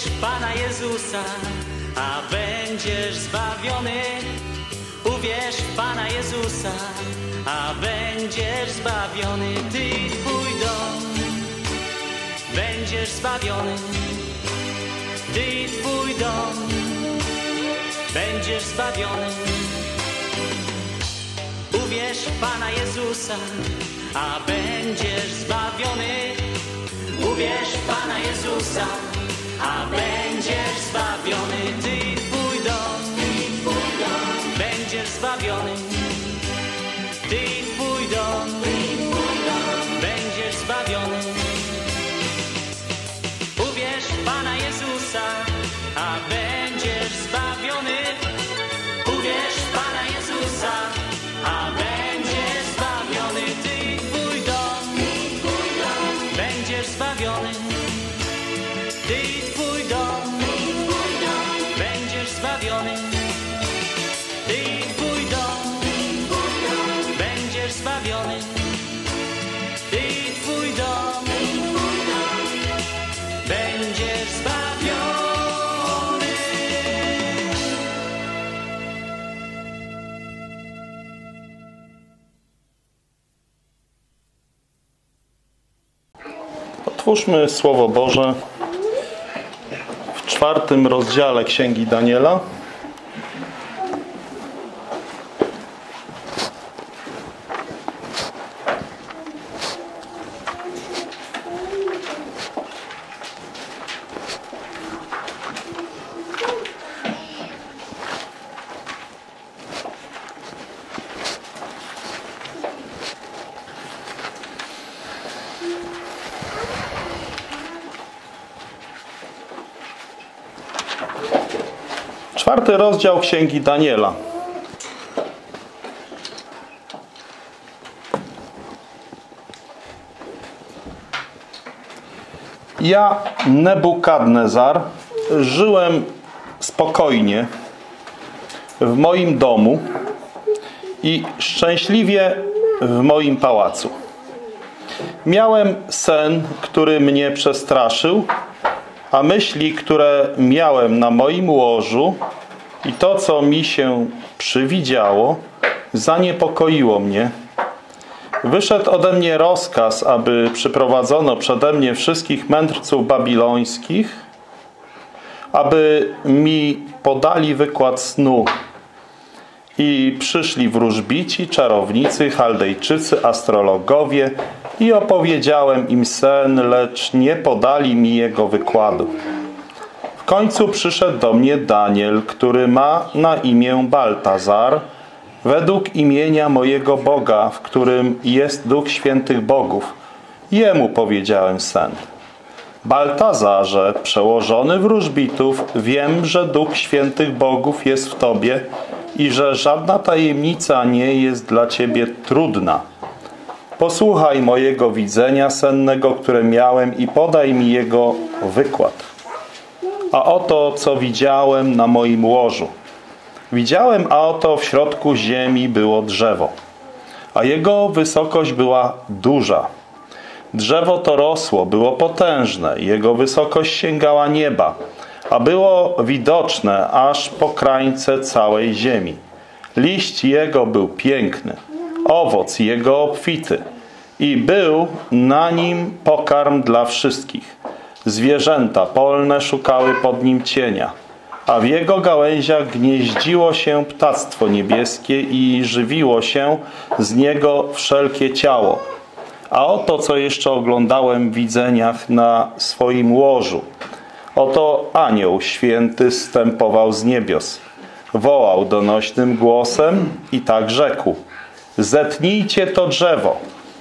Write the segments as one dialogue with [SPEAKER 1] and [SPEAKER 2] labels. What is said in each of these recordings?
[SPEAKER 1] w Pana Jezusa, a będziesz zbawiony. Uwierz w Pana Jezusa, a będziesz zbawiony. Ty i twój dom będziesz zbawiony. Ty i twój dom będziesz zbawiony. Uwierz w Pana Jezusa, a będziesz zbawiony. Uwierz w Pana Jezusa, a będziesz zbawiony. Ty i twój dom będziesz zbawiony. Ty i twój dom będziesz zbawiony. Uwierz w Pana Jezusa, a będziesz zbawiony. Uwierz w Pana Jezusa, a będziesz zbawiony. Ty i twój dom będziesz zbawiony. Ty i twój dom będziesz zbawiony. Ty i twój dom będziesz zbawiony. Ty i twój dom będziesz zbawiony.
[SPEAKER 2] Otwórzmy Słowo Boże w 4. rozdziale Księgi Daniela. Czwarty rozdział Księgi Daniela. Ja, Nebukadnezar, żyłem spokojnie w moim domu i szczęśliwie w moim pałacu. Miałem sen, który mnie przestraszył, a myśli, które miałem na moim łożu i to, co mi się przywidziało, zaniepokoiło mnie. Wyszedł ode mnie rozkaz, aby przyprowadzono przede mnie wszystkich mędrców babilońskich, aby mi podali wykład snu. I przyszli wróżbici, czarownicy, chaldejczycy, astrologowie i opowiedziałem im sen, lecz nie podali mi jego wykładu. W końcu przyszedł do mnie Daniel, który ma na imię Baltazar, według imienia mojego Boga, w którym jest Duch Świętych Bogów. Jemu powiedziałem sen. Baltazarze, przełożony wróżbitów, wiem, że Duch Świętych Bogów jest w tobie i że żadna tajemnica nie jest dla ciebie trudna. Posłuchaj mojego widzenia sennego, które miałem i podaj mi jego wykład. A oto, co widziałem na moim łożu. Widziałem, a oto w środku ziemi było drzewo, a jego wysokość była duża. Drzewo to rosło, było potężne, jego wysokość sięgała nieba, a było widoczne aż po krańce całej ziemi. Liść jego był piękny, owoc jego obfity i był na nim pokarm dla wszystkich. Zwierzęta polne szukały pod nim cienia, a w jego gałęziach gnieździło się ptactwo niebieskie i żywiło się z niego wszelkie ciało. A oto, co jeszcze oglądałem w widzeniach na swoim łożu. Oto anioł święty zstępował z niebios. Wołał donośnym głosem i tak rzekł: zetnijcie to drzewo.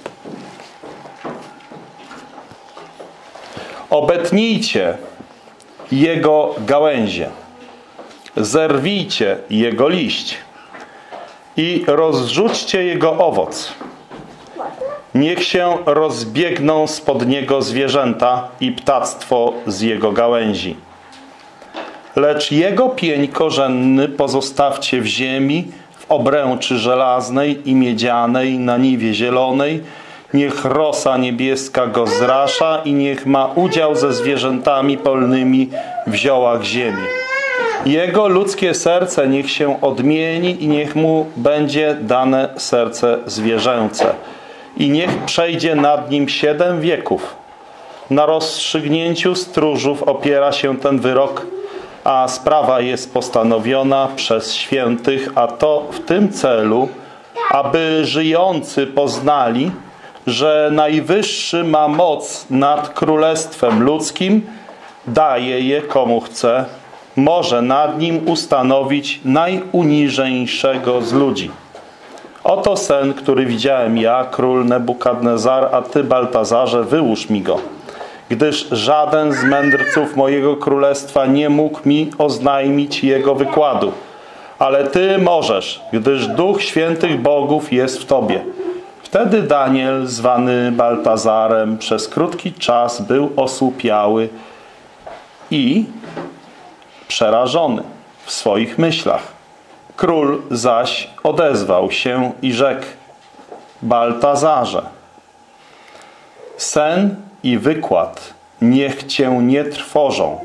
[SPEAKER 2] Obetnijcie jego gałęzie. Zerwijcie jego liść i rozrzućcie jego owoc. Niech się rozbiegną spod niego zwierzęta i ptactwo z jego gałęzi. Lecz jego pień korzenny pozostawcie w ziemi, w obręczy żelaznej i miedzianej, na niwie zielonej Niech rosa niebieska go zrasza i niech ma udział ze zwierzętami polnymi w ziołach ziemi. Jego ludzkie serce niech się odmieni i niech mu będzie dane serce zwierzęce. I niech przejdzie nad nim 7 wieków. Na rozstrzygnięciu stróżów opiera się ten wyrok, a sprawa jest postanowiona przez świętych, a to w tym celu, aby żyjący poznali, że Najwyższy ma moc nad królestwem ludzkim, daje je komu chce, może nad nim ustanowić najuniżejszego z ludzi. Oto sen, który widziałem ja, król Nebukadnezar, a ty, Baltazarze, wyłóż mi go. Gdyż żaden z mędrców mojego królestwa nie mógł mi oznajmić jego wykładu. Ale ty możesz, gdyż Duch Świętych Bogów jest w tobie. Wtedy Daniel, zwany Baltazarem, przez krótki czas był osłupiały i przerażony w swoich myślach. Król zaś odezwał się i rzekł: Baltazarze, sen i wykład niech cię nie trwożą.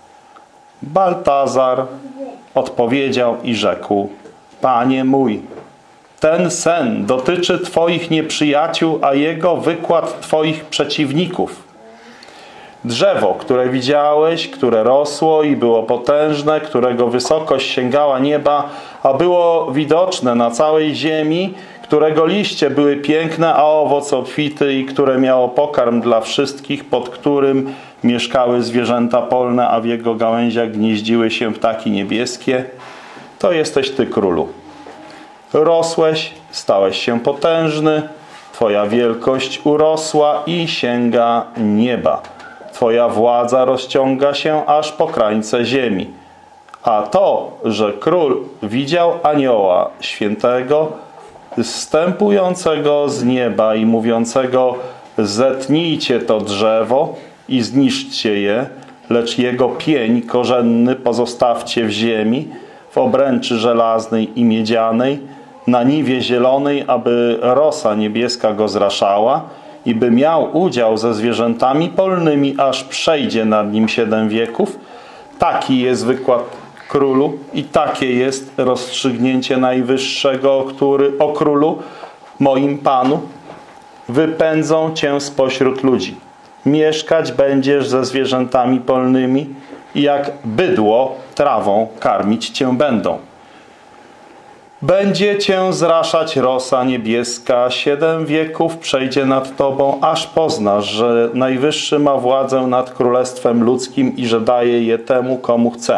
[SPEAKER 2] Baltazar odpowiedział i rzekł: Panie mój, ten sen dotyczy twoich nieprzyjaciół, a jego wykład twoich przeciwników. Drzewo, które widziałeś, które rosło i było potężne, którego wysokość sięgała nieba, a było widoczne na całej ziemi, którego liście były piękne, a owoc obfity i które miało pokarm dla wszystkich, pod którym mieszkały zwierzęta polne, a w jego gałęziach gnieździły się ptaki niebieskie, to jesteś ty, królu. Rosłeś, stałeś się potężny, twoja wielkość urosła i sięga nieba. Twoja władza rozciąga się aż po krańce ziemi. A to, że król widział anioła świętego, zstępującego z nieba i mówiącego: zetnijcie to drzewo i zniszczcie je, lecz jego pień korzenny pozostawcie w ziemi, w obręczy żelaznej i miedzianej, na niwie zielonej, aby rosa niebieska go zraszała i by miał udział ze zwierzętami polnymi, aż przejdzie nad nim 7 wieków. Taki jest wykład królu i takie jest rozstrzygnięcie Najwyższego, o królu, moim panu. Wypędzą cię spośród ludzi. Mieszkać będziesz ze zwierzętami polnymi i jak bydło trawą karmić cię będą. Będzie cię zraszać rosa niebieska, 7 wieków przejdzie nad tobą, aż poznasz, że Najwyższy ma władzę nad królestwem ludzkim i że daje je temu, komu chce.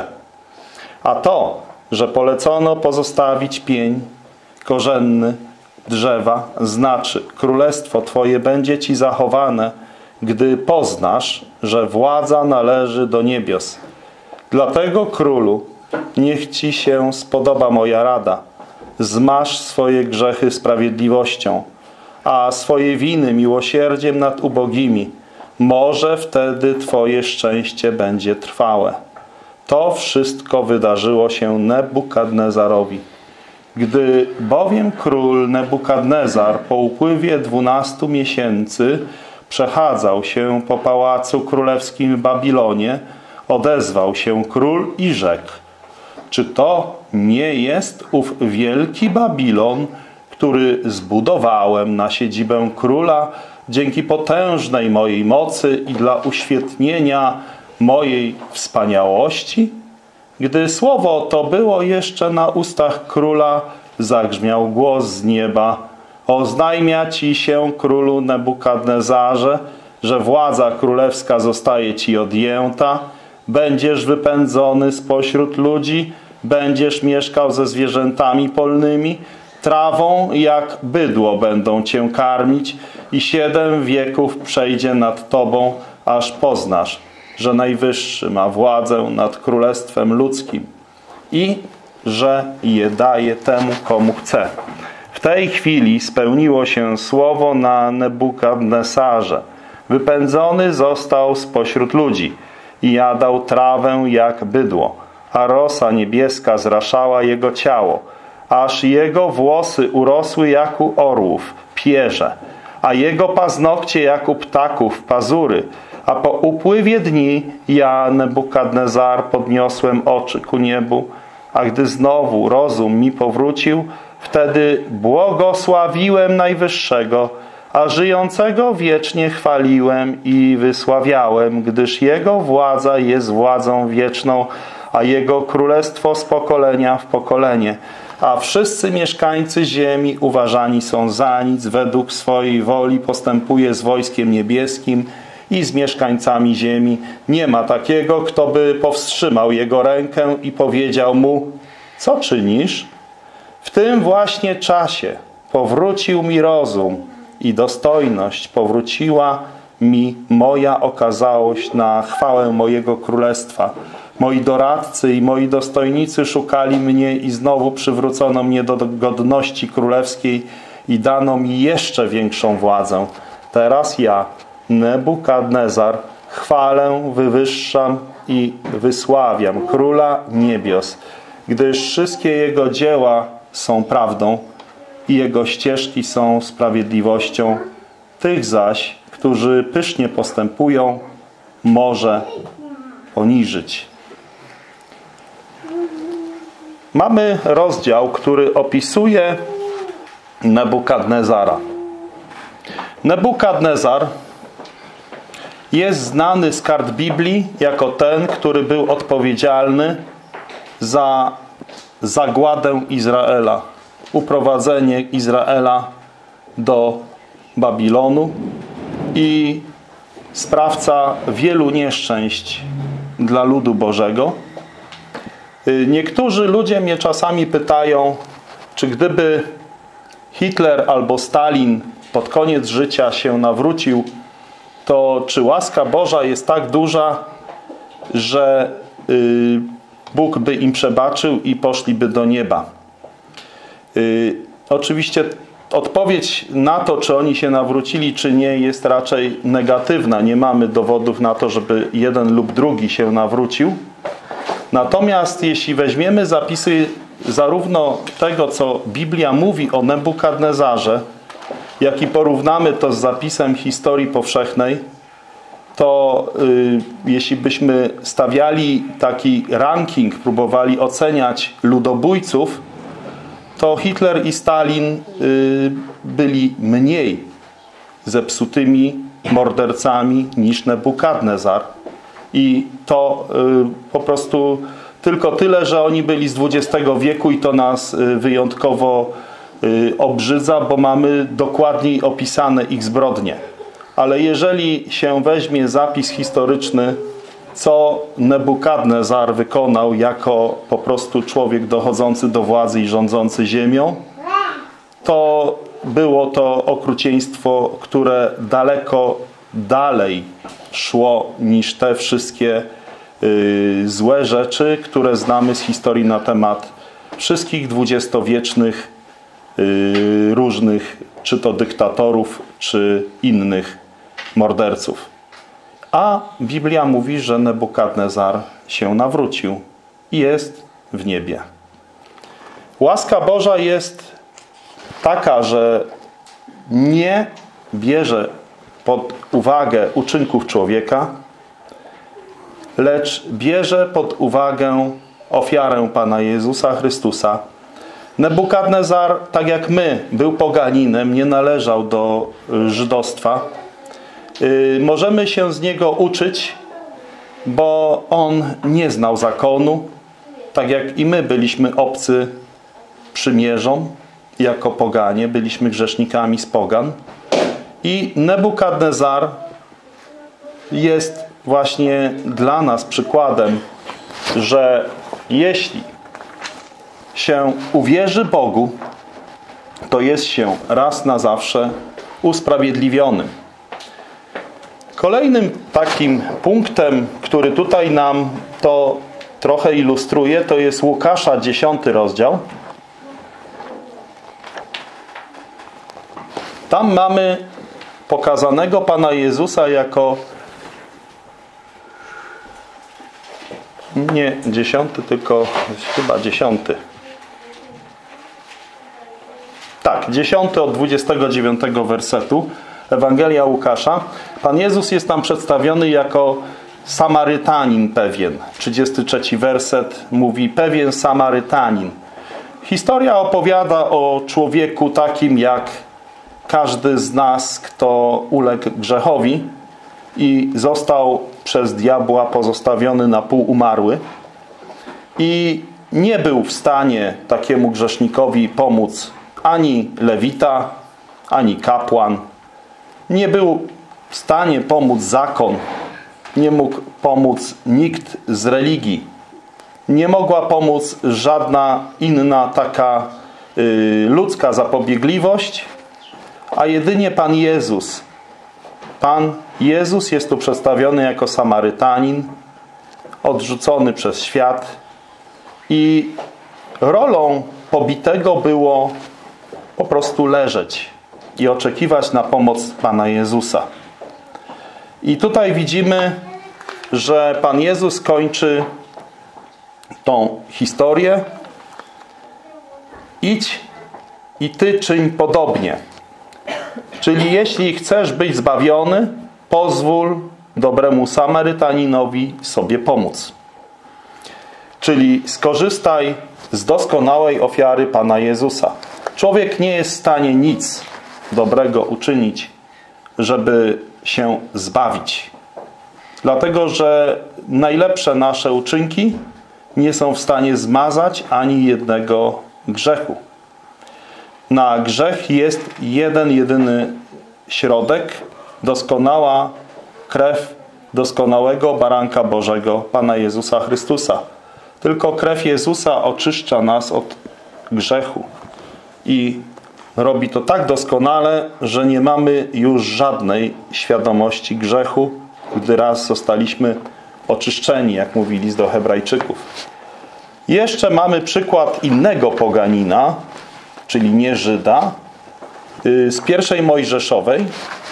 [SPEAKER 2] A to, że polecono pozostawić pień korzenny drzewa, znaczy królestwo twoje będzie ci zachowane, gdy poznasz, że władza należy do niebios. Dlatego, królu, niech ci się spodoba moja rada. Zmasz swoje grzechy sprawiedliwością, a swoje winy miłosierdziem nad ubogimi. Może wtedy twoje szczęście będzie trwałe. To wszystko wydarzyło się Nebukadnezarowi. Gdy bowiem król Nebukadnezar po upływie 12 miesięcy przechadzał się po pałacu królewskim w Babilonie, odezwał się król i rzekł: czy to nie jest ów wielki Babilon, który zbudowałem na siedzibę króla dzięki potężnej mojej mocy i dla uświetnienia mojej wspaniałości? Gdy słowo to było jeszcze na ustach króla, zagrzmiał głos z nieba: oznajmia ci się, królu Nebukadnezarze, że władza królewska zostaje ci odjęta, będziesz wypędzony spośród ludzi, będziesz mieszkał ze zwierzętami polnymi, trawą jak bydło będą cię karmić i 7 wieków przejdzie nad tobą, aż poznasz, że Najwyższy ma władzę nad królestwem ludzkim i że je daje temu, komu chce. W tej chwili spełniło się słowo na Nebukadnesarze. Wypędzony został spośród ludzi i jadał trawę jak bydło, a rosa niebieska zraszała jego ciało, aż jego włosy urosły jak u orłów, pierze, a jego paznokcie jak u ptaków pazury. A po upływie dni ja, Nebukadnezar, podniosłem oczy ku niebu, a gdy znowu rozum mi powrócił, wtedy błogosławiłem Najwyższego, a żyjącego wiecznie chwaliłem i wysławiałem, gdyż Jego władza jest władzą wieczną, a Jego królestwo z pokolenia w pokolenie. A wszyscy mieszkańcy ziemi uważani są za nic, według swojej woli postępuje z wojskiem niebieskim i z mieszkańcami ziemi. Nie ma takiego, kto by powstrzymał jego rękę i powiedział mu: co czynisz? W tym właśnie czasie powrócił mi rozum i dostojność, powróciła mi moja okazałość na chwałę mojego królestwa. Moi doradcy i moi dostojnicy szukali mnie i znowu przywrócono mnie do godności królewskiej i dano mi jeszcze większą władzę. Teraz ja, Nebukadnezar, chwalę, wywyższam i wysławiam Króla Niebios, gdyż wszystkie Jego dzieła są prawdą i Jego ścieżki są sprawiedliwością. Tych zaś, którzy pysznie postępują, może poniżyć. Mamy rozdział, który opisuje Nebukadnezara. Nebukadnezar jest znany z kart Biblii jako ten, który był odpowiedzialny za zagładę Izraela, uprowadzenie Izraela do Babilonu i sprawca wielu nieszczęść dla ludu Bożego. Niektórzy ludzie mnie czasami pytają, czy gdyby Hitler albo Stalin pod koniec życia się nawrócił, to czy łaska Boża jest tak duża, że Bóg by im przebaczył i poszliby do nieba. Oczywiście odpowiedź na to, czy oni się nawrócili, czy nie, jest raczej negatywna. Nie mamy dowodów na to, żeby jeden lub drugi się nawrócił. Natomiast jeśli weźmiemy zapisy zarówno tego, co Biblia mówi o Nebukadnezarze, jak i porównamy to z zapisem historii powszechnej, to jeśli byśmy stawiali taki ranking, próbowali oceniać ludobójców, to Hitler i Stalin byli mniej zepsutymi mordercami niż Nebukadnezar. I to po prostu tylko tyle, że oni byli z XX wieku i to nas wyjątkowo obrzydza, bo mamy dokładniej opisane ich zbrodnie. Ale jeżeli się weźmie zapis historyczny, co Nebukadnezar wykonał jako po prostu człowiek dochodzący do władzy i rządzący ziemią, to było to okrucieństwo, które daleko dalej szło niż te wszystkie złe rzeczy, które znamy z historii na temat wszystkich dwudziestowiecznych różnych, czy to dyktatorów, czy innych morderców. A Biblia mówi, że Nebukadnezar się nawrócił i jest w niebie. Łaska Boża jest taka, że nie bierze pod uwagę uczynków człowieka, lecz bierze pod uwagę ofiarę Pana Jezusa Chrystusa. Nebukadnezar, tak jak my, był poganinem, nie należał do żydostwa. Możemy się z niego uczyć, bo on nie znał zakonu, tak jak i my byliśmy obcy przymierzom, jako poganie, byliśmy grzesznikami z pogan. I Nebukadnezar jest właśnie dla nas przykładem, że jeśli się uwierzy Bogu, to jest się raz na zawsze usprawiedliwionym. Kolejnym takim punktem, który tutaj nam to trochę ilustruje, to jest Łukasza 10 rozdział. Tam mamy pokazanego Pana Jezusa jako nie 10, tylko chyba 10. Tak, 10 od 29 wersetu. Ewangelia Łukasza, Pan Jezus jest tam przedstawiony jako Samarytanin pewien. 33 werset mówi pewien Samarytanin. Historia opowiada o człowieku takim jak każdy z nas, kto uległ grzechowi i został przez diabła pozostawiony na pół umarły i nie był w stanie takiemu grzesznikowi pomóc ani lewita, ani kapłan. Nie był w stanie pomóc zakon. Nie mógł pomóc nikt z religii. Nie mogła pomóc żadna inna taka ludzka zapobiegliwość, a jedynie Pan Jezus. Pan Jezus jest tu przedstawiony jako Samarytanin, odrzucony przez świat i rolą pobitego było po prostu leżeć i oczekiwać na pomoc Pana Jezusa. I tutaj widzimy, że Pan Jezus kończy tą historię. Idź i ty czyń podobnie. Czyli jeśli chcesz być zbawiony, pozwól dobremu Samarytaninowi sobie pomóc. Czyli skorzystaj z doskonałej ofiary Pana Jezusa. Człowiek nie jest w stanie nic dobrego uczynić, żeby się zbawić. Dlatego, że najlepsze nasze uczynki nie są w stanie zmazać ani jednego grzechu. Na grzech jest jeden, jedyny środek, doskonała krew doskonałego baranka Bożego, Pana Jezusa Chrystusa. Tylko krew Jezusa oczyszcza nas od grzechu. I robi to tak doskonale, że nie mamy już żadnej świadomości grzechu, gdy raz zostaliśmy oczyszczeni, jak mówi list do Hebrajczyków. Jeszcze przykład innego poganina, czyli nie Żyda, z 1 Mojżeszowej,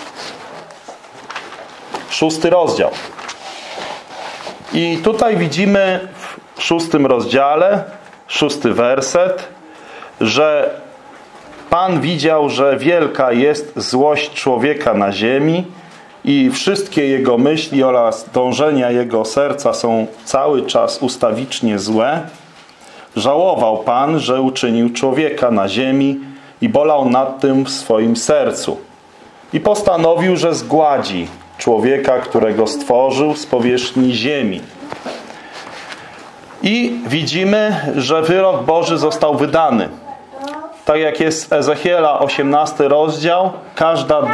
[SPEAKER 2] 6 rozdział. I tutaj widzimy w 6 rozdziale, 6 werset, że Pan widział, że wielka jest złość człowieka na ziemi i wszystkie jego myśli oraz dążenia jego serca są cały czas ustawicznie złe. Żałował Pan, że uczynił człowieka na ziemi i bolał nad tym w swoim sercu. I postanowił, że zgładzi człowieka, którego stworzył z powierzchni ziemi. I widzimy, że wyrok Boży został wydany. Tak jak jest w Ezechiela 18 rozdział, każda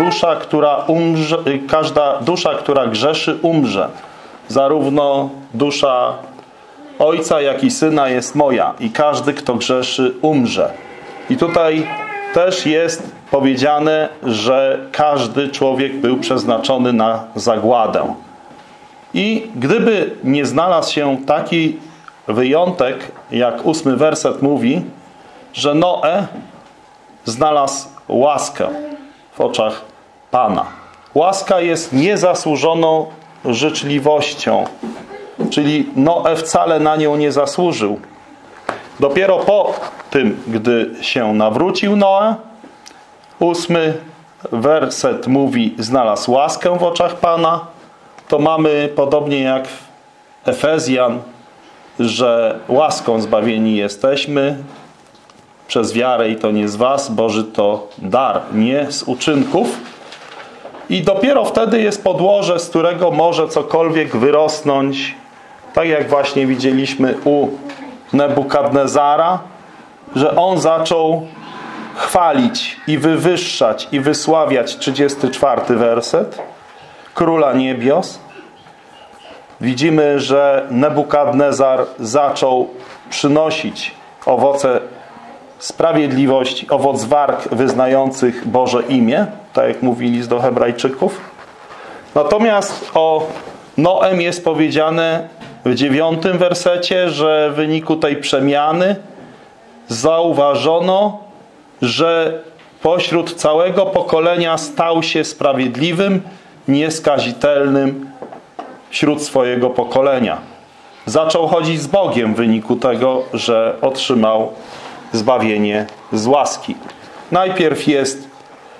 [SPEAKER 2] dusza, która grzeszy, umrze. Zarówno dusza Ojca, jak i Syna jest moja. I każdy, kto grzeszy, umrze. I tutaj też jest powiedziane, że każdy człowiek był przeznaczony na zagładę. I gdyby nie znalazł się taki wyjątek, jak 8 werset mówi, że Noe znalazł łaskę w oczach Pana. Łaska jest niezasłużoną życzliwością, czyli Noe wcale na nią nie zasłużył. Dopiero po tym, gdy się nawrócił Noe, 8 werset mówi, znalazł łaskę w oczach Pana. To mamy podobnie jak w Efezjan, że łaską zbawieni jesteśmy przez wiarę i to nie z was, Boży to dar, nie z uczynków. I dopiero wtedy jest podłoże, z którego może cokolwiek wyrosnąć, tak jak właśnie widzieliśmy u Nebukadnezara, że on zaczął chwalić i wywyższać i wysławiać 34 werset Króla Niebios. Widzimy, że Nebukadnezar zaczął przynosić owoce sprawiedliwości, owoc warg wyznających Boże imię, tak jak mówi list do Hebrajczyków. Natomiast o Noem jest powiedziane w 9 wersecie, że w wyniku tej przemiany zauważono, że pośród całego pokolenia stał się sprawiedliwym, nieskazitelnym wśród swojego pokolenia. Zaczął chodzić z Bogiem w wyniku tego, że otrzymał zbawienie z łaski. Najpierw jest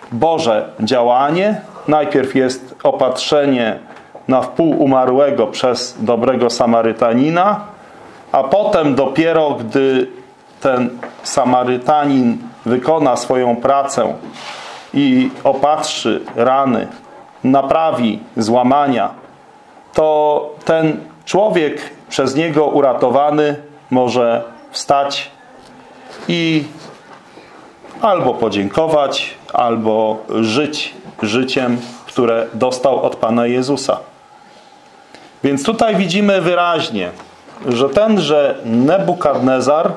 [SPEAKER 2] Boże działanie. Najpierw jest opatrzenie na wpół umarłego przez dobrego Samarytanina, a potem dopiero, gdy ten Samarytanin wykona swoją pracę i opatrzy rany, naprawi złamania, to ten człowiek przez niego uratowany może wstać i albo podziękować, albo żyć życiem, które dostał od Pana Jezusa. Więc tutaj widzimy wyraźnie, że tenże Nebukadnezar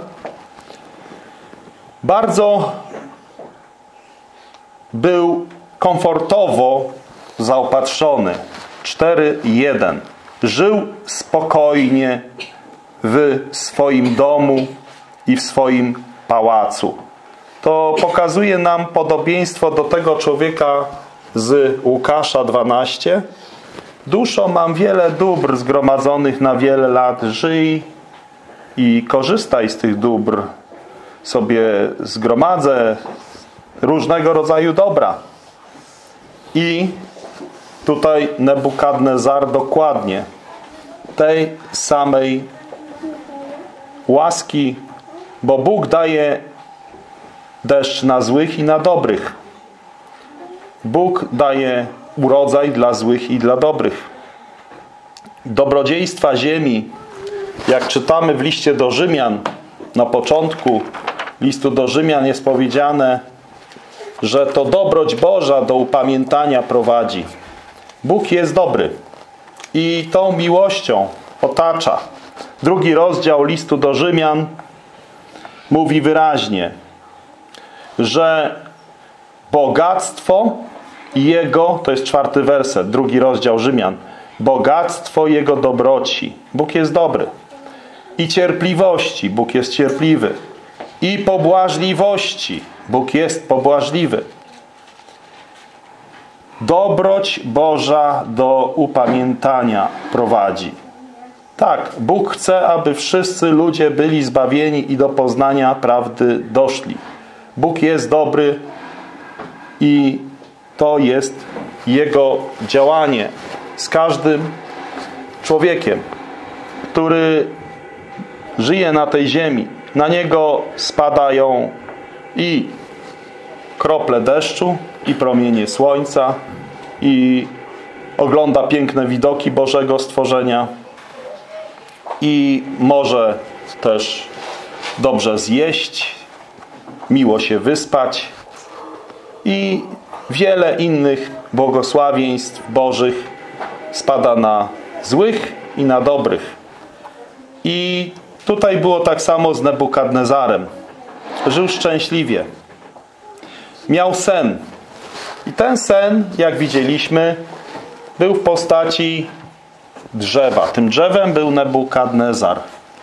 [SPEAKER 2] bardzo był komfortowo zaopatrzony. 4:1. Żył spokojnie w swoim domu i w swoim pałacu. To pokazuje nam podobieństwo do tego człowieka z Łukasza 12. Duszo, mam wiele dóbr zgromadzonych na wiele lat. Żyj i korzystaj z tych dóbr. Sobie zgromadzę różnego rodzaju dobra. I tutaj Nebukadnezar dokładnie tej samej łaski, bo Bóg daje deszcz na złych i na dobrych. Bóg daje urodzaj dla złych i dla dobrych. Dobrodziejstwa ziemi, jak czytamy w liście do Rzymian, na początku listu do Rzymian jest powiedziane, że to dobroć Boża do upamiętania prowadzi. Bóg jest dobry i tą miłością otacza. 2 rozdział listu do Rzymian mówi wyraźnie, że bogactwo Jego, to jest 4 werset, 2 rozdział Rzymian, bogactwo Jego dobroci, Bóg jest dobry, i cierpliwości, Bóg jest cierpliwy, i pobłażliwości, Bóg jest pobłażliwy. Dobroć Boża do upamiętania prowadzi. Tak, Bóg chce, aby wszyscy ludzie byli zbawieni i do poznania prawdy doszli. Bóg jest dobry i to jest Jego działanie z każdym człowiekiem, który żyje na tej ziemi. Na niego spadają i krople deszczu, i promienie słońca, i ogląda piękne widoki Bożego stworzenia, i może też dobrze zjeść, miło się wyspać i wiele innych błogosławieństw Bożych spada na złych i na dobrych. I tutaj było tak samo z Nebukadnezarem. Żył szczęśliwie. Miał sen. I ten sen, jak widzieliśmy, był w postaci drzewa. Tym drzewem był Nebukadnezar.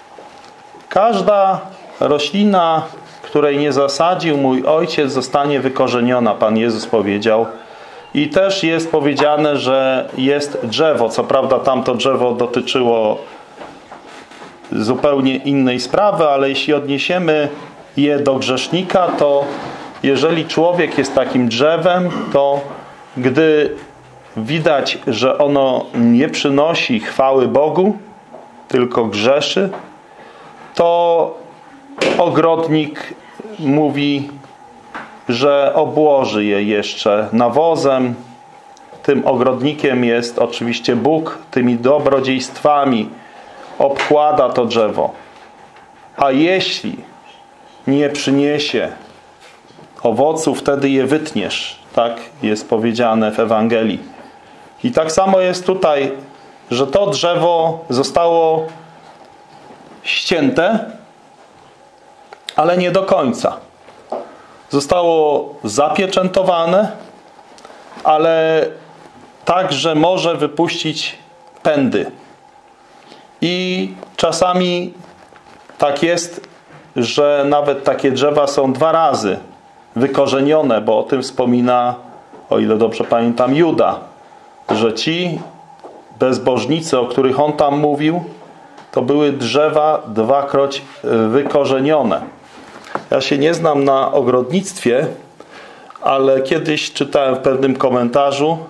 [SPEAKER 2] Każda roślina, której nie zasadził mój ojciec, zostanie wykorzeniona, Pan Jezus powiedział. I też jest powiedziane, że jest drzewo. Co prawda tamto drzewo dotyczyło zupełnie innej sprawy, ale jeśli odniesiemy je do grzesznika, to jeżeli człowiek jest takim drzewem, to gdy widać, że ono nie przynosi chwały Bogu, tylko grzeszy, to ogrodnik mówi, że obłoży je jeszcze nawozem. Tym ogrodnikiem jest oczywiście Bóg, tymi dobrodziejstwami obkłada to drzewo. A jeśli nie przyniesie owoców, wtedy je wytniesz. Tak jest powiedziane w Ewangelii. I tak samo jest tutaj, że to drzewo zostało ścięte, ale nie do końca. Zostało zapieczętowane, ale tak, że może wypuścić pędy. I czasami tak jest, że nawet takie drzewa są 2 razy wykorzenione, bo o tym wspomina, o ile dobrze pamiętam, Juda, że ci bezbożnicy, o których on tam mówił, to były drzewa 2-kroć wykorzenione. Ja się nie znam na ogrodnictwie, ale kiedyś czytałem w pewnym komentarzu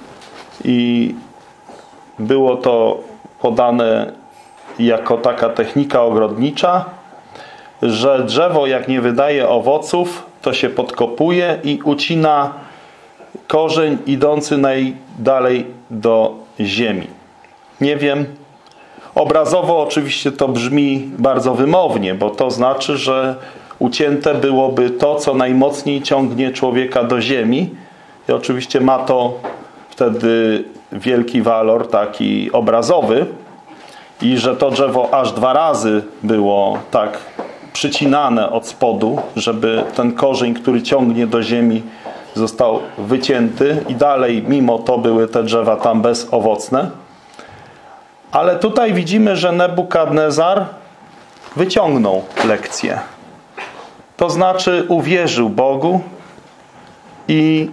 [SPEAKER 2] i było to podane jako taka technika ogrodnicza, że drzewo jak nie wydaje owoców, to się podkopuje i ucina korzeń idący najdalej do ziemi. Nie wiem, obrazowo oczywiście to brzmi bardzo wymownie, bo to znaczy, że ucięte byłoby to, co najmocniej ciągnie człowieka do ziemi i oczywiście ma to wtedy wielki walor taki obrazowy i że to drzewo aż 2 razy było tak przycinane od spodu, żeby ten korzeń, który ciągnie do ziemi, został wycięty i dalej mimo to były te drzewa tam bezowocne. Ale tutaj widzimy, że Nebukadnezar wyciągnął lekcję. To znaczy uwierzył Bogu i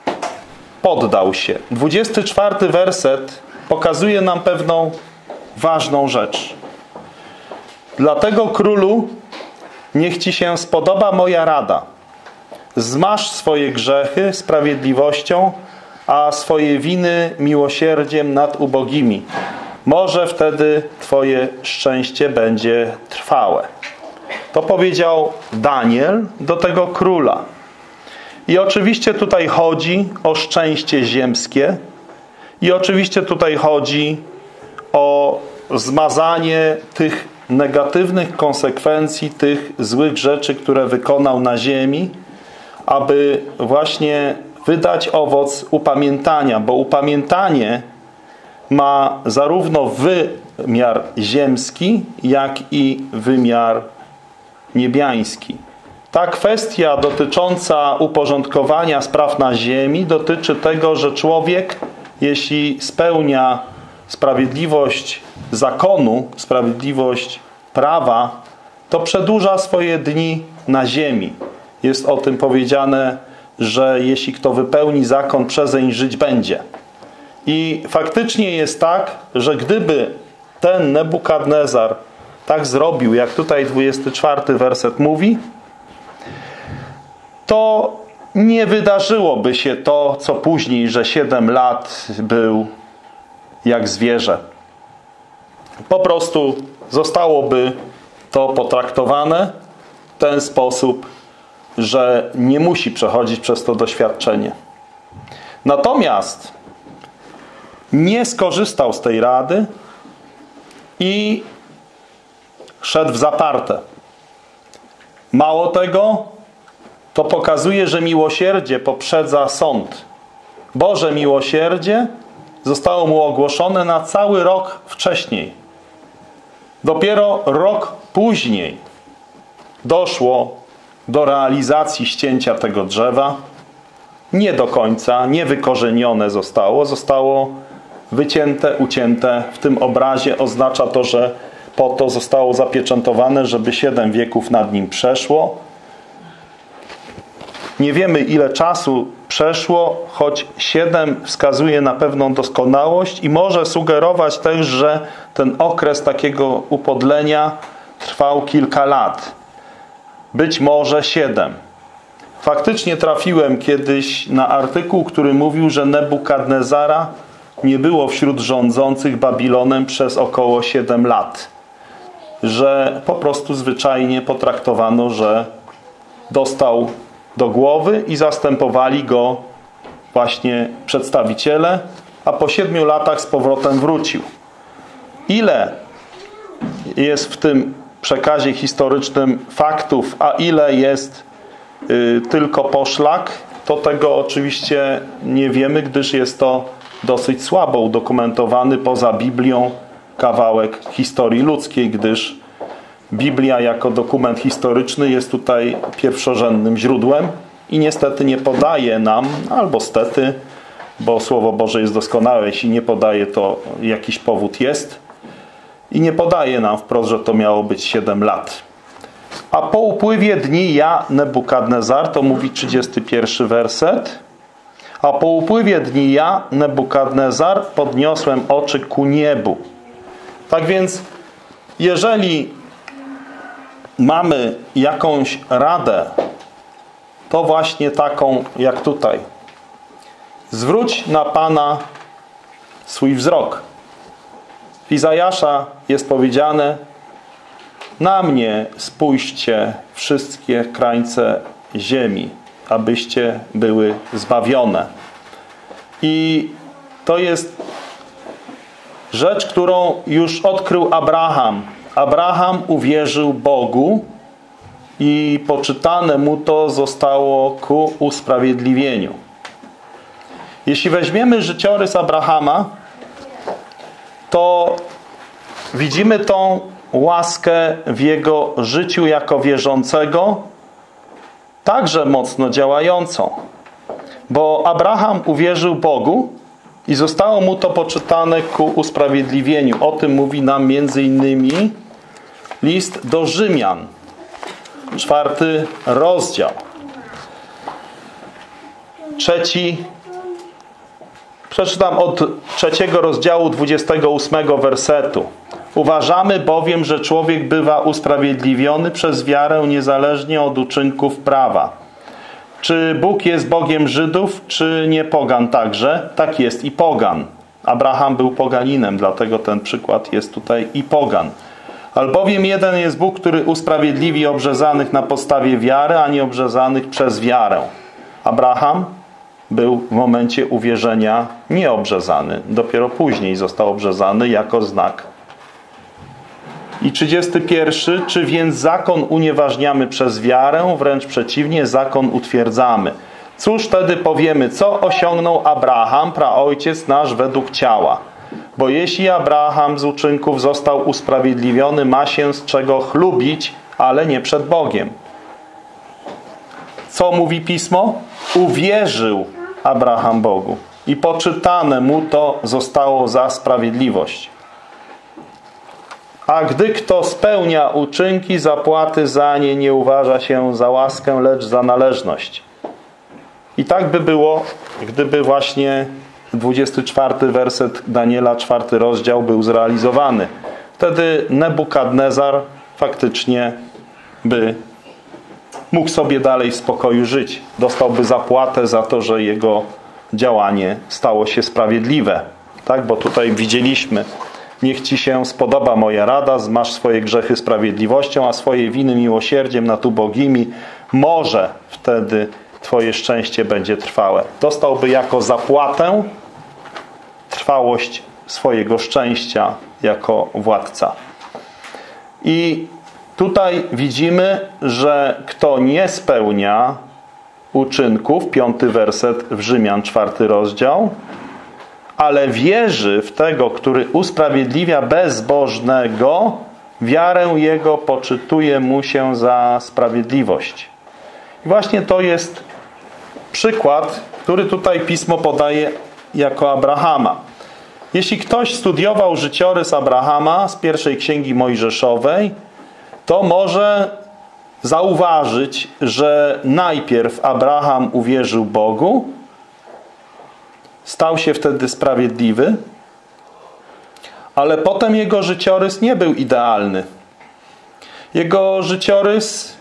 [SPEAKER 2] poddał się. 24 werset pokazuje nam pewną ważną rzecz. Dlatego królu, niech ci się spodoba moja rada. Zmaż swoje grzechy sprawiedliwością, a swoje winy miłosierdziem nad ubogimi. Może wtedy twoje szczęście będzie trwałe. To powiedział Daniel do tego króla. I oczywiście tutaj chodzi o szczęście ziemskie i oczywiście tutaj chodzi o zmazanie tych negatywnych konsekwencji, tych złych rzeczy, które wykonał na ziemi, aby właśnie wydać owoc upamiętania, bo upamiętanie ma zarówno wymiar ziemski, jak i wymiar niebiański. Ta kwestia dotycząca uporządkowania spraw na ziemi dotyczy tego, że człowiek, jeśli spełnia sprawiedliwość zakonu, sprawiedliwość prawa, to przedłuża swoje dni na ziemi. Jest o tym powiedziane, że jeśli kto wypełni zakon, przezeń żyć będzie. I faktycznie jest tak, że gdyby ten Nebukadnezar tak zrobił, jak tutaj 24 werset mówi, to nie wydarzyłoby się to, co później, że 7 lat był jak zwierzę. Po prostu zostałoby to potraktowane w ten sposób, że nie musi przechodzić przez to doświadczenie. Natomiast nie skorzystał z tej rady i szedł w zaparte. Mało tego, to pokazuje, że miłosierdzie poprzedza sąd. Boże miłosierdzie zostało mu ogłoszone na cały rok wcześniej. Dopiero rok później doszło do realizacji ścięcia tego drzewa. Nie do końca, nie wykorzenione zostało wycięte, ucięte. W tym obrazie oznacza to, że po to zostało zapieczętowane, żeby 7 wieków nad nim przeszło. Nie wiemy, ile czasu przeszło, choć 7 wskazuje na pewną doskonałość i może sugerować też, że ten okres takiego upodlenia trwał kilka lat. Być może 7. Faktycznie trafiłem kiedyś na artykuł, który mówił, że Nebukadnezara nie było wśród rządzących Babilonem przez około 7 lat. Że po prostu zwyczajnie potraktowano, że dostał do głowy i zastępowali go właśnie przedstawiciele, a po 7 latach z powrotem wrócił. Ile jest w tym przekazie historycznym faktów, a ile jest tylko poszlak, to tego oczywiście nie wiemy, gdyż jest to dosyć słabo udokumentowany poza Biblią kawałek historii ludzkiej, gdyż Biblia jako dokument historyczny jest tutaj pierwszorzędnym źródłem i niestety nie podaje nam, albo stety, bo Słowo Boże jest doskonałe, jeśli nie podaje, to jakiś powód jest i nie podaje nam wprost, że to miało być 7 lat. A po upływie dni ja, Nebukadnezar, to mówi 31 werset, a po upływie dni ja, Nebukadnezar, podniosłem oczy ku niebu. Tak więc, jeżeli mamy jakąś radę to właśnie taką jak tutaj. Zwróć na Pana swój wzrok. W Izajasza jest powiedziane: na mnie spójrzcie wszystkie krańce ziemi, abyście były zbawione. I to jest rzecz, którą już odkrył Abraham. Abraham uwierzył Bogu i poczytane mu to zostało ku usprawiedliwieniu. Jeśli weźmiemy życiorys Abrahama, to widzimy tą łaskę w jego życiu jako wierzącego, także mocno działającą. Bo Abraham uwierzył Bogu i zostało mu to poczytane ku usprawiedliwieniu. O tym mówi nam między innymi list do Rzymian, 4 rozdział. 3. Przeczytam od 3 rozdziału 28 wersetu. Uważamy bowiem, że człowiek bywa usprawiedliwiony przez wiarę niezależnie od uczynków prawa. Czy Bóg jest Bogiem Żydów, czy nie pogan także? Tak jest i pogan. Abraham był poganinem, dlatego ten przykład jest tutaj i pogan. Albowiem jeden jest Bóg, który usprawiedliwi obrzezanych na podstawie wiary, a nie obrzezanych przez wiarę. Abraham był w momencie uwierzenia nieobrzezany. Dopiero później został obrzezany jako znak. I 31. Czy więc zakon unieważniamy przez wiarę? Wręcz przeciwnie, zakon utwierdzamy. Cóż wtedy powiemy, co osiągnął Abraham, praojciec nasz według ciała? Bo jeśli Abraham z uczynków został usprawiedliwiony, ma się z czego chlubić, ale nie przed Bogiem. Co mówi Pismo? Uwierzył Abraham Bogu i poczytane mu to zostało za sprawiedliwość. A gdy kto spełnia uczynki, zapłaty za nie nie uważa się za łaskę, lecz za należność. I tak by było, gdyby właśnie 24 werset Daniela, 4 rozdział był zrealizowany. Wtedy Nebukadnezar faktycznie by mógł sobie dalej w spokoju żyć. Dostałby zapłatę za to, że jego działanie stało się sprawiedliwe. Tak, bo tutaj widzieliśmy: niech Ci się spodoba moja rada, zmasz swoje grzechy sprawiedliwością, a swoje winy miłosierdziem nad ubogimi. Może wtedy Twoje szczęście będzie trwałe. Dostałby jako zapłatę trwałość swojego szczęścia jako władca. I tutaj widzimy, że kto nie spełnia uczynków, 5 werset w Rzymian, 4 rozdział, ale wierzy w tego, który usprawiedliwia bezbożnego, wiarę jego poczytuje mu się za sprawiedliwość. I właśnie to jest przykład, który tutaj Pismo podaje jako Abrahama. Jeśli ktoś studiował życiorys Abrahama z pierwszej Księgi Mojżeszowej, to może zauważyć, że najpierw Abraham uwierzył Bogu, stał się wtedy sprawiedliwy, ale potem jego życiorys nie był idealny. Jego życiorys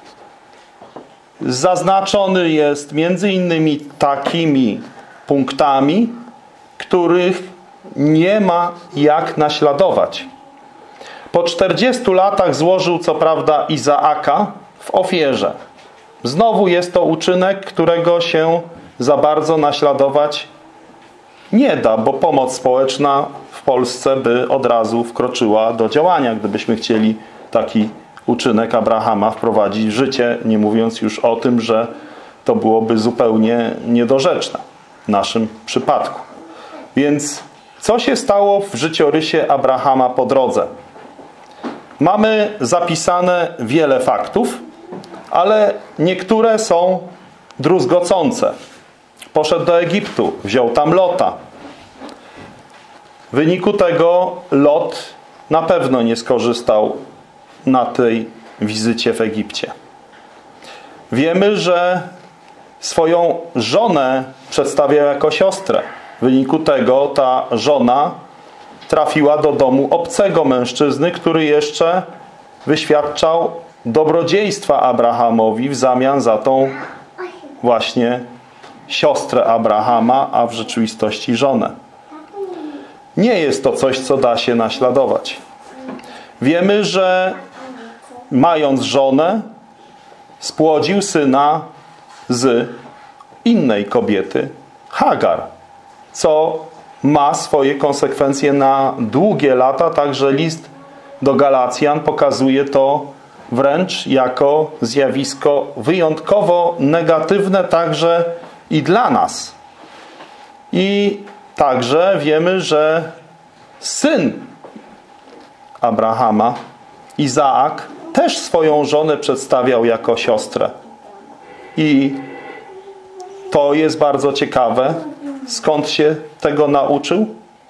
[SPEAKER 2] zaznaczony jest między innymi takimi punktami, których nie ma jak naśladować. Po 40 latach złożył co prawda Izaaka w ofierze. Znowu jest to uczynek, którego się za bardzo naśladować nie da, bo pomoc społeczna w Polsce by od razu wkroczyła do działania, gdybyśmy chcieli taki uczynek Abrahama wprowadzić w życie, nie mówiąc już o tym, że to byłoby zupełnie niedorzeczne w naszym przypadku. Więc co się stało w życiorysie Abrahama po drodze? Mamy zapisane wiele faktów, ale niektóre są druzgocące. Poszedł do Egiptu, wziął tam Lota. W wyniku tego Lot na pewno nie skorzystał na tej wizycie w Egipcie. Wiemy, że swoją żonę przedstawiał jako siostrę. W wyniku tego ta żona trafiła do domu obcego mężczyzny, który jeszcze wyświadczał dobrodziejstwa Abrahamowi w zamian za tą właśnie siostrę Abrahama, a w rzeczywistości żonę. Nie jest to coś, co da się naśladować. Wiemy, że mając żonę, spłodził syna z innej kobiety, Hagar, co ma swoje konsekwencje na długie lata, także list do Galacjan pokazuje to wręcz jako zjawisko wyjątkowo negatywne także i dla nas. I także wiemy, że syn Abrahama, Izaak, też swoją żonę przedstawiał jako siostrę. I to jest bardzo ciekawe. Skąd się tego nauczył?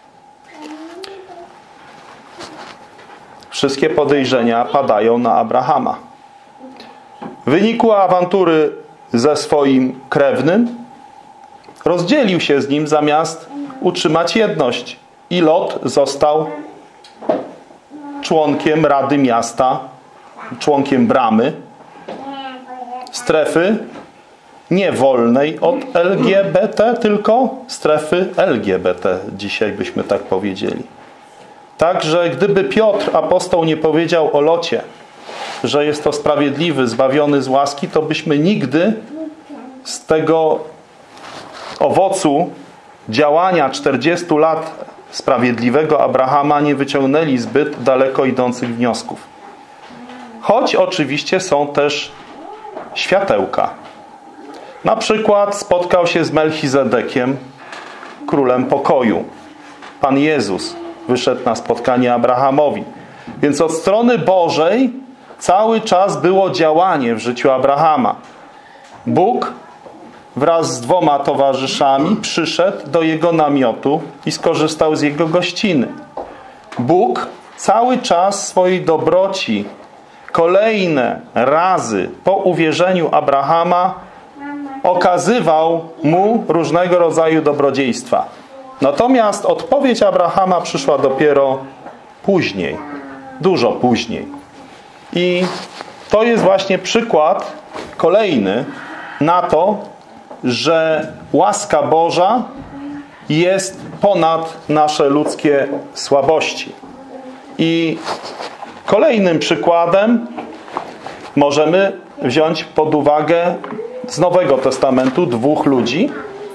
[SPEAKER 2] Wszystkie podejrzenia padają na Abrahama. W wyniku awantury ze swoim krewnym rozdzielił się z nim zamiast utrzymać jedność. I Lot został członkiem Rady Miasta, członkiem bramy, strefy nie wolnej od LGBT, tylko strefy LGBT, dzisiaj byśmy tak powiedzieli. Także gdyby Piotr, apostoł, nie powiedział o Locie, że jest to sprawiedliwy, zbawiony z łaski, to byśmy nigdy z tego owocu działania 40 lat sprawiedliwego Abrahama nie wyciągnęli zbyt daleko idących wniosków. Choć oczywiście są też światełka. Na przykład spotkał się z Melchizedekiem, królem pokoju. Pan Jezus wyszedł na spotkanie Abrahamowi. Więc od strony Bożej cały czas było działanie w życiu Abrahama. Bóg wraz z 2 towarzyszami przyszedł do jego namiotu i skorzystał z jego gościny. Bóg cały czas swojej dobroci kolejne razy po uwierzeniu Abrahama okazywał mu różnego rodzaju dobrodziejstwa. Natomiast odpowiedź Abrahama przyszła dopiero później, dużo później. I to jest właśnie przykład kolejny na to, że łaska Boża jest ponad nasze ludzkie słabości. I kolejnym przykładem możemy wziąć pod uwagę z Nowego Testamentu 2 ludzi,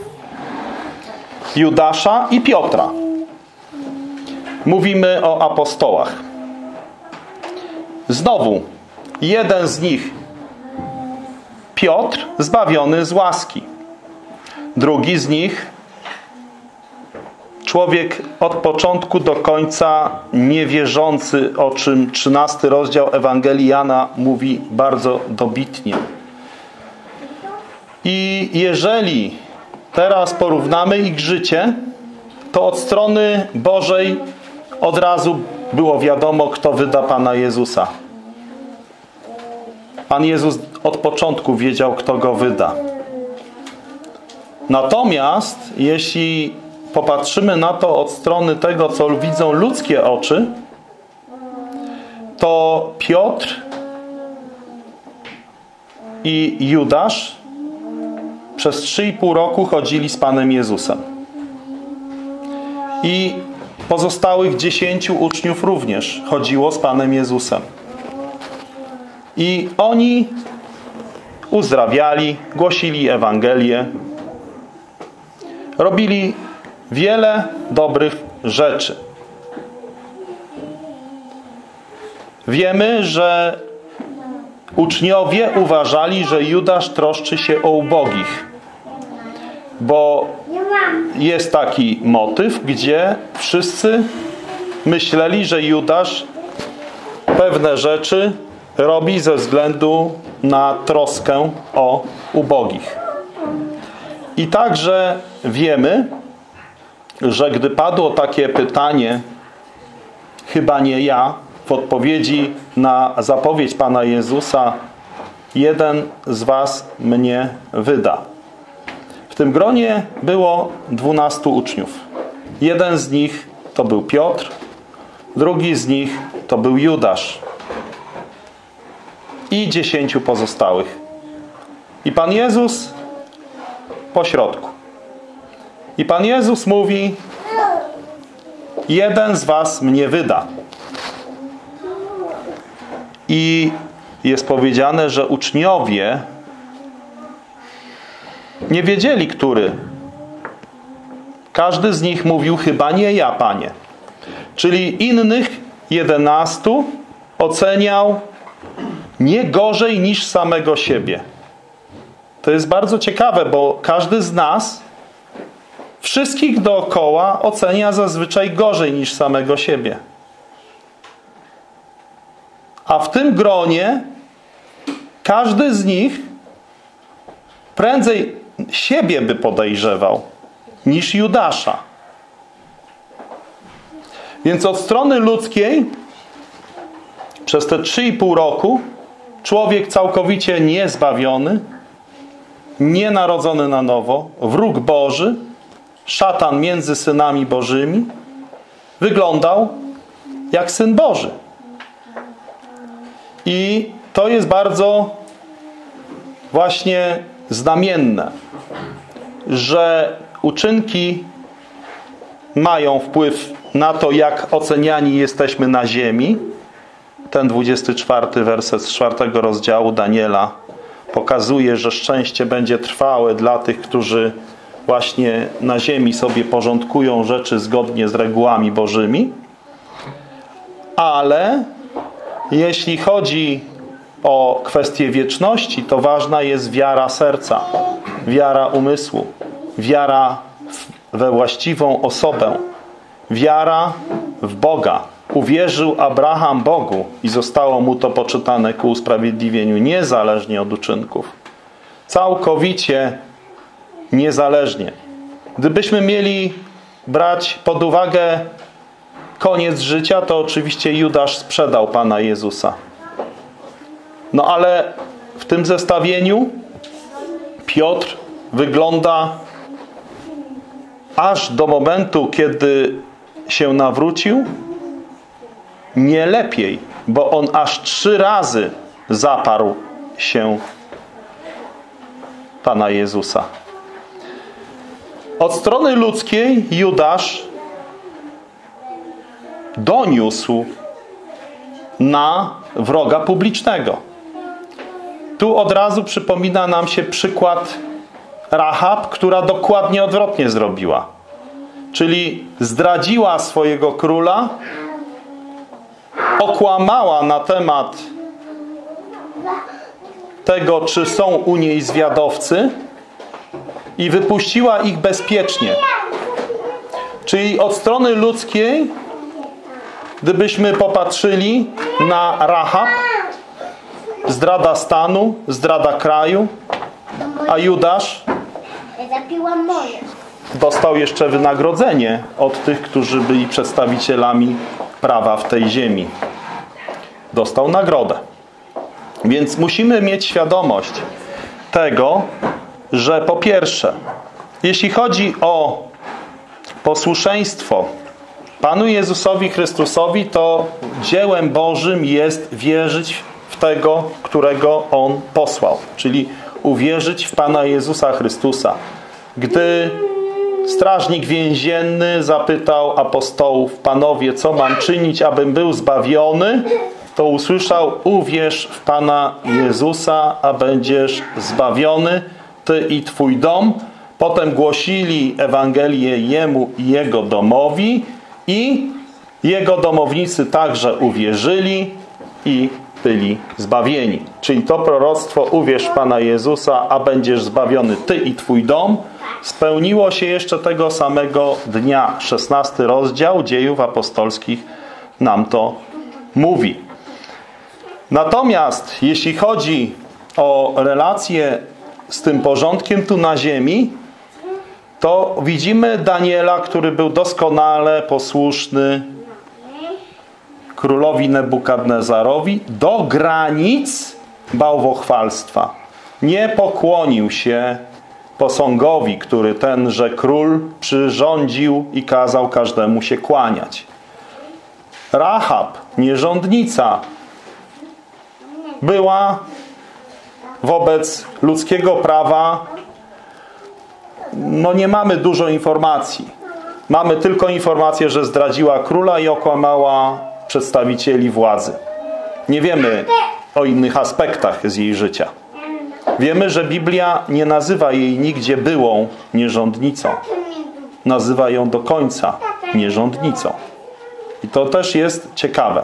[SPEAKER 2] Judasza i Piotra. Mówimy o apostołach. Znowu, jeden z nich, Piotr, zbawiony z łaski. Drugi z nich, człowiek od początku do końca niewierzący, o czym 13 rozdział Ewangelii Jana mówi bardzo dobitnie. I jeżeli teraz porównamy ich życie, to od strony Bożej od razu było wiadomo, kto wyda Pana Jezusa. Pan Jezus od początku wiedział, kto Go wyda. Natomiast jeśli popatrzymy na to od strony tego, co widzą ludzkie oczy, to Piotr i Judasz przez 3,5 roku chodzili z Panem Jezusem. I pozostałych 10 uczniów również chodziło z Panem Jezusem. I oni uzdrawiali, głosili Ewangelię, robili wiele dobrych rzeczy. Wiemy, że uczniowie uważali, że Judasz troszczy się o ubogich. Bo jest taki motyw, gdzie wszyscy myśleli, że Judasz pewne rzeczy robi ze względu na troskę o ubogich. I także wiemy, że gdy padło takie pytanie, chyba nie ja, w odpowiedzi na zapowiedź Pana Jezusa, jeden z was mnie wyda. W tym gronie było 12 uczniów. Jeden z nich to był Piotr, drugi z nich to był Judasz i 10 pozostałych. I Pan Jezus pośrodku. I Pan Jezus mówi: jeden z was mnie wyda. I jest powiedziane, że uczniowie nie wiedzieli, który. Każdy z nich mówił: chyba nie ja, Panie. Czyli innych 11 oceniał nie gorzej niż samego siebie. To jest bardzo ciekawe, bo każdy z nas wszystkich dookoła ocenia zazwyczaj gorzej niż samego siebie. A w tym gronie każdy z nich prędzej siebie by podejrzewał niż Judasza. Więc od strony ludzkiej przez te 3,5 roku człowiek całkowicie niezbawiony, nienarodzony na nowo, wróg Boży, szatan między synami Bożymi, wyglądał jak Syn Boży. I to jest bardzo właśnie znamienne, że uczynki mają wpływ na to, jak oceniani jesteśmy na ziemi. Ten 24 werset z 4 rozdziału Daniela pokazuje, że szczęście będzie trwałe dla tych, którzy właśnie na ziemi sobie porządkują rzeczy zgodnie z regułami Bożymi. Ale jeśli chodzi o kwestię wieczności, to ważna jest wiara serca, wiara umysłu, wiara we właściwą osobę, wiara w Boga. Uwierzył Abraham Bogu i zostało mu to poczytane ku usprawiedliwieniu, niezależnie od uczynków. Całkowicie niezależnie. Gdybyśmy mieli brać pod uwagę koniec życia, to oczywiście Judasz sprzedał Pana Jezusa. No ale w tym zestawieniu Piotr wygląda aż do momentu, kiedy się nawrócił, nie lepiej, bo on aż 3 razy zaparł się Pana Jezusa. Od strony ludzkiej Judasz doniósł na wroga publicznego. Tu od razu przypomina nam się przykład Rahab, która dokładnie odwrotnie zrobiła. Czyli zdradziła swojego króla, okłamała na temat tego, czy są u niej zwiadowcy i wypuściła ich bezpiecznie. Czyli od strony ludzkiej, gdybyśmy popatrzyli na Rahab, zdrada stanu, zdrada kraju, a Judasz dostał jeszcze wynagrodzenie od tych, którzy byli przedstawicielami prawa w tej ziemi. Dostał nagrodę. Więc musimy mieć świadomość tego, że po pierwsze, jeśli chodzi o posłuszeństwo Panu Jezusowi Chrystusowi, to dziełem Bożym jest wierzyć w tego, którego On posłał. Czyli uwierzyć w Pana Jezusa Chrystusa. Gdy strażnik więzienny zapytał apostołów: Panowie, co mam czynić, abym był zbawiony? To usłyszał: uwierz w Pana Jezusa, a będziesz zbawiony, ty i twój dom. Potem głosili Ewangelię Jemu i Jego domowi i Jego domownicy także uwierzyli i byli zbawieni. Czyli to proroctwo: uwierz w Pana Jezusa, a będziesz zbawiony ty i twój dom, spełniło się jeszcze tego samego dnia. 16 rozdział Dziejów Apostolskich nam to mówi. Natomiast jeśli chodzi o relacje z tym porządkiem tu na ziemi, to widzimy Daniela, który był doskonale posłuszny królowi Nebukadnezarowi do granic bałwochwalstwa. Nie pokłonił się posągowi, który tenże król przyrządził i kazał każdemu się kłaniać. Rahab, nierządnica, była wobec ludzkiego prawa nie mamy dużo informacji. Mamy tylko informację, że zdradziła króla i okłamała przedstawicieli władzy. Nie wiemy o innych aspektach z jej życia. Wiemy, że Biblia nie nazywa jej nigdzie byłą nierządnicą. Nazywa ją do końca nierządnicą. I to też jest ciekawe.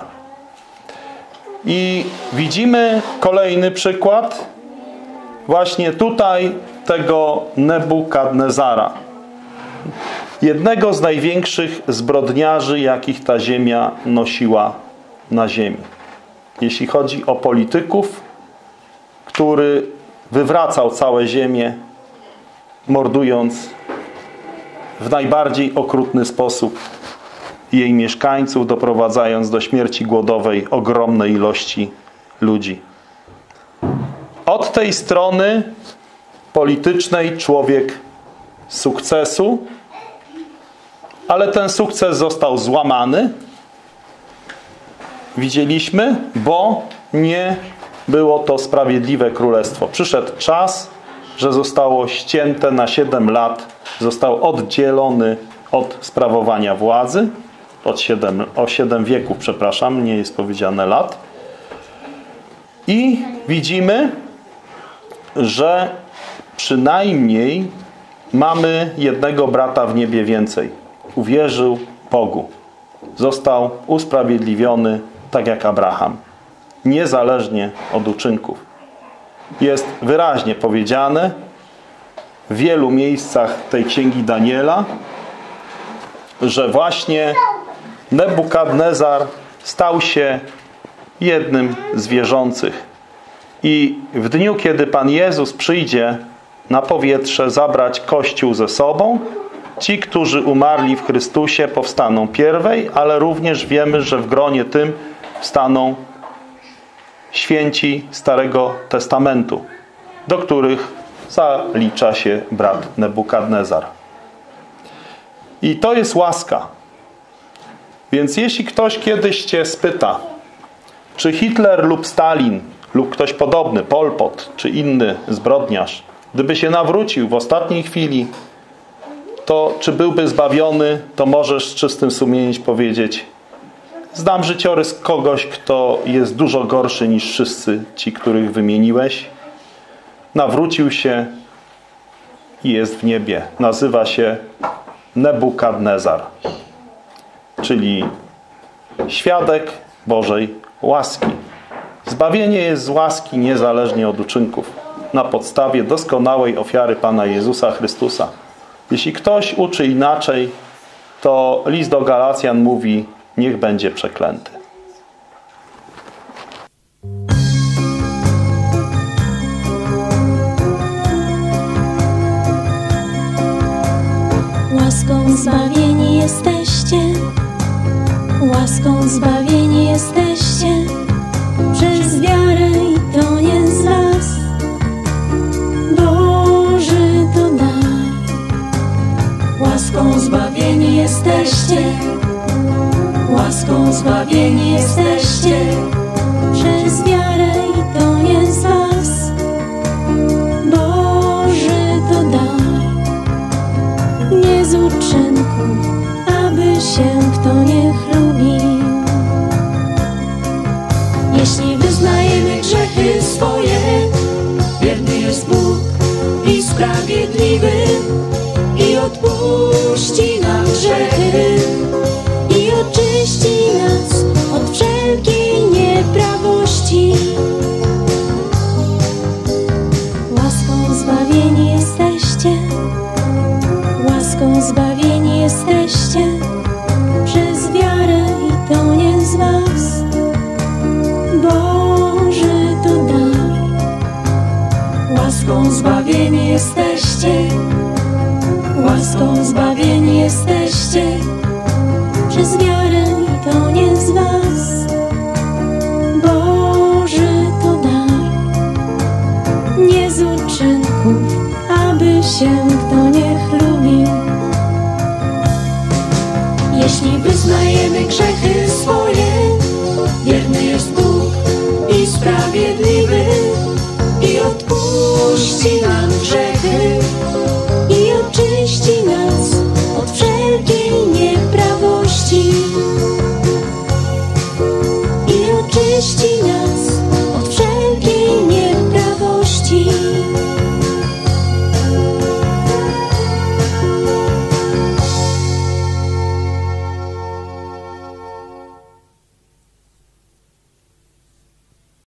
[SPEAKER 2] I widzimy kolejny przykład właśnie tutaj tego Nebukadnezara. Jednego z największych zbrodniarzy, jakich ta ziemia nosiła na ziemi. Jeśli chodzi o polityków, który wywracał całe ziemię, mordując w najbardziej okrutny sposób jej mieszkańców, doprowadzając do śmierci głodowej ogromnej ilości ludzi. Od tej strony politycznej człowiek sukcesu, ale ten sukces został złamany. Widzieliśmy, bo nie było to sprawiedliwe królestwo. Przyszedł czas, że zostało ścięte na 7 lat, został oddzielony od sprawowania władzy, o 7 wieków, przepraszam, nie jest powiedziane lat. I widzimy, że przynajmniej mamy jednego brata w niebie więcej. Uwierzył Bogu. Został usprawiedliwiony tak jak Abraham. Niezależnie od uczynków. Jest wyraźnie powiedziane w wielu miejscach tej księgi Daniela, że właśnie Nebukadnezar stał się jednym z wierzących. I w dniu, kiedy Pan Jezus przyjdzie na powietrze zabrać Kościół ze sobą, ci, którzy umarli w Chrystusie, powstaną pierwej, ale również wiemy, że w gronie tym wstaną święci Starego Testamentu, do których zalicza się brat Nebukadnezar. I to jest łaska. Więc jeśli ktoś kiedyś cię spyta, czy Hitler lub Stalin lub ktoś podobny, Pol Pot czy inny zbrodniarz, gdyby się nawrócił w ostatniej chwili, to czy byłby zbawiony, to możesz z czystym sumieniem powiedzieć: znam życiorys kogoś, kto jest dużo gorszy niż wszyscy ci, których wymieniłeś. Nawrócił się i jest w niebie. Nazywa się Nebukadnezar, czyli świadek Bożej łaski. Zbawienie jest z łaski niezależnie od uczynków, na podstawie doskonałej ofiary Pana Jezusa Chrystusa. Jeśli ktoś uczy inaczej, to list do Galacjan mówi: niech będzie przeklęty.
[SPEAKER 3] Łaską zbawieni jesteście, łaską zbawieni jesteście, przez wiarę i to nie z was, Boży to dar. Łaską zbawieni jesteście, łaską zbawieni jesteście, przez wiarę i to nie z was, Boży to dar. Nie z uczynków, aby się kto nie chlubił. Jeśli wyznajemy grzechy swoje, wierny jest Bóg i sprawiedliwy, i odpuści nam grzechy, i oczyści nas od wszelkiej nieprawości. Łaską zbawieni jesteście, łaską zbawieni jesteście, przez wiarę i to nie z was, Boży to dar. Łaską zbawieni jesteście, łaską zbawieni jesteście, przez wiarę i to nie z was, Boży to dar. Nie z uczynków, aby się kto nie chlubił. Jeśli wyznajemy grzech